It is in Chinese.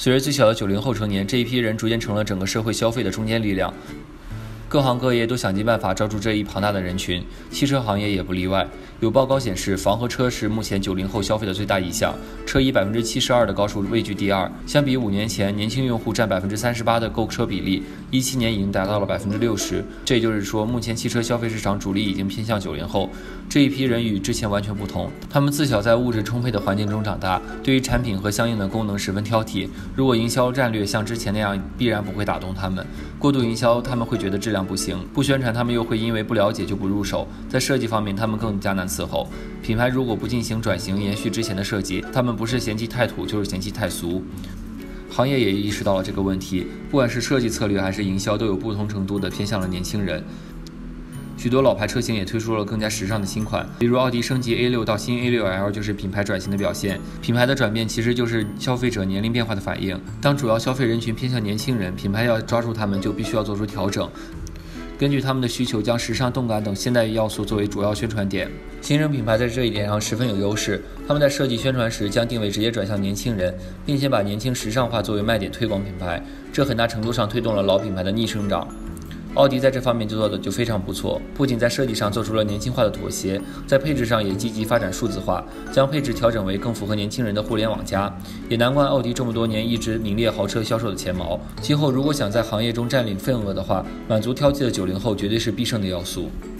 随着最小的90后成年，这一批人逐渐成了整个社会消费的中坚力量。各行各业都想尽办法招住这一庞大的人群，汽车行业也不例外。有报告显示，房和车是目前90后消费的最大意向，车以72%的高数位居第二。相比5年前，年轻用户占38%的购车比例，17年已经达到了60%。这也就是说，目前汽车消费市场主力已经偏向90后。这一批人与之前完全不同，他们自小在物质充沛的环境中长大，对于产品和相应的功能十分挑剔。如果营销战略像之前那样，必然不会打动他们。过度营销，他们会觉得质量不行；不宣传，他们又会因为不了解就不入手。在设计方面，他们更加难伺候。品牌如果不进行转型，延续之前的设计，他们不是嫌弃太土，就是嫌弃太俗。行业也意识到了这个问题，不管是设计策略还是营销，都有不同程度的偏向了年轻人。许多老牌车型也推出了更加时尚的新款，比如奥迪升级 A6 到新 A6L 就是品牌转型的表现。品牌的转变其实就是消费者年龄变化的反应。当主要消费人群偏向年轻人，品牌要抓住他们就必须要做出调整，根据他们的需求，将时尚、动感等现代要素作为主要宣传点。新生品牌在这一点上十分有优势，他们在设计宣传时将定位直接转向年轻人，并且把年轻时尚化作为卖点推广品牌，这很大程度上推动了老品牌的逆生长。奥迪在这方面做的就非常不错，不仅在设计上做出了年轻化的妥协，在配置上也积极发展数字化，将配置调整为更符合年轻人的互联网加。也难怪奥迪这么多年一直名列豪车销售的前茅，今后如果想在行业中占领份额的话，满足挑剔的90后绝对是必胜的要素。